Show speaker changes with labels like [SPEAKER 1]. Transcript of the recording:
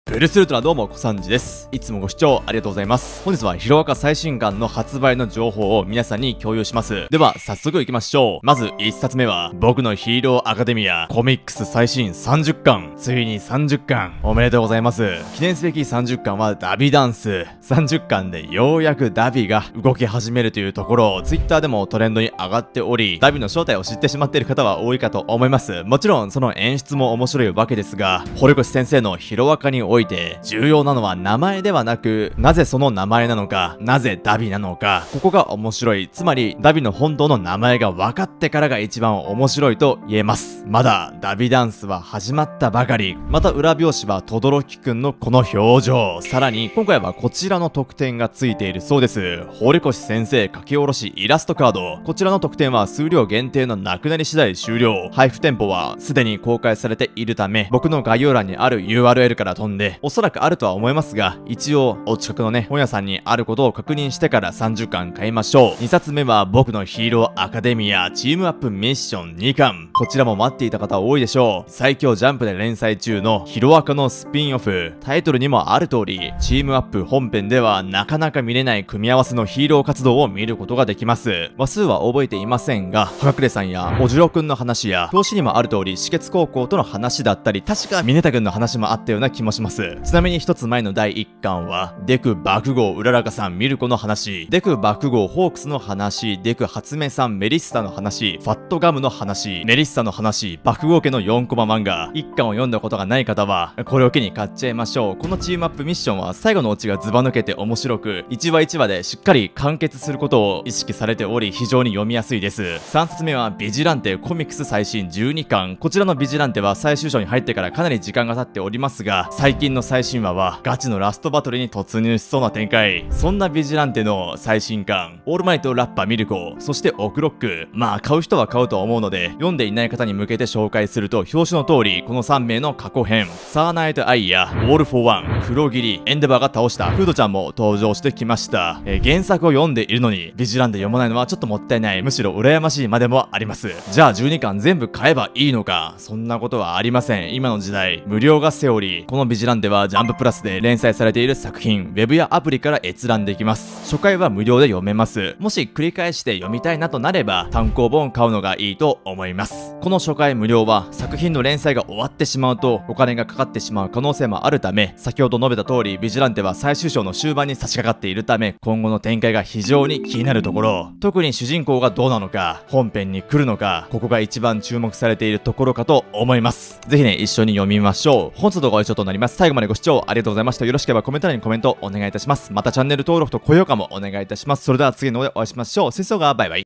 [SPEAKER 1] ブルースウルトラどうも、小三治です。いつもご視聴ありがとうございます。本日はヒロアカ最新刊の発売の情報を皆さんに共有します。では、早速行きましょう。まず1冊目は、僕のヒーローアカデミアコミックス最新30巻。ついに30巻。おめでとうございます。記念すべき30巻はダビダンス。30巻でようやくダビが動き始めるというところ、Twitter でもトレンドに上がっており、ダビの正体を知ってしまっている方は多いかと思います。もちろん、その演出も面白いわけですが、堀越先生のヒロアカにおいて重要なのは名前ではなく、なぜその名前なのか、なぜダビなのか、ここが面白い。つまりダビの本当の名前が分かってからが一番面白いと言えます。まだダビダンスは始まったばかり。また裏表紙は轟くんのこの表情。さらに今回はこちらの特典がついているそうです。堀越先生書き下ろしイラストカード。こちらの特典は数量限定のなくなり次第終了。配布店舗はすでに公開されているため、僕の概要欄にある URL から飛んで、おそらくあるとは思いますが、一応お近くのね本屋さんにあることを確認してから30巻買いましょう。2冊目は僕のヒーローアカデミアチームアップミッション2巻。こちらも待っていた方多いでしょう。最強ジャンプで連載中のヒロアカのスピンオフ。タイトルにもある通り、チームアップ本編ではなかなか見れない組み合わせのヒーロー活動を見ることができます。話数は覚えていませんが、はかくれさんやおじろくんの話や、表紙にもある通り止血高校との話だったり、確かミネタ君の話もあったような気もします。ちなみに一つ前の第1巻はデク爆豪うららかさんミルコの話、デク爆豪ホークスの話、デク初音さんメリッサの話、ファットガムの話、メリッサの話、爆豪家の4コマ漫画。1巻を読んだことがない方はこれを機に買っちゃいましょう。このチームアップミッションは最後のオチがズバ抜けて面白く、1話1話でしっかり完結することを意識されており、非常に読みやすいです。3冊目はビジランテコミックス最新12巻。こちらのビジランテは最終章に入ってからかなり時間が経っておりますが、最近の最新話はガチのラストバトルに突入しそうな展開。そんなビジランテの最新巻、オールマイトラッパミルコ、そしてオクロック。まあ買う人は買うと思うので、読んでいない方に向けて紹介すると、表紙の通りこの3名の過去編、サーナイトアイやオールフォーワン、黒霧、エンデバーが倒したフードちゃんも登場してきました。原作を読んでいるのにビジランテ読まないのはちょっともったいない、むしろ羨ましいまでもあります。じゃあ12巻全部買えばいいのか、そんなことはありません。今の時代無料がセオリー。このビジランテはジャンププラスで連載されている作品、ウェブやアプリから閲覧できます。初回は無料で読めます。もし繰り返して読みたいなとなれば単行本を買うのがいいと思います。この初回無料は作品の連載が終わってしまうとお金がかかってしまう可能性もあるため、先ほど述べた通りビジランテは最終章の終盤に差し掛かっているため、今後の展開が非常に気になるところ。特に主人公がどうなのか、本編に来るのか、ここが一番注目されているところかと思います。ぜひね一緒に読みましょう。本日の動画は以上となります。最後までご視聴ありがとうございました。よろしければコメント欄にコメントお願いいたします。またチャンネル登録と高評価もお願いいたします。それでは次の動画でお会いしましょう。吹奏がバイバイ。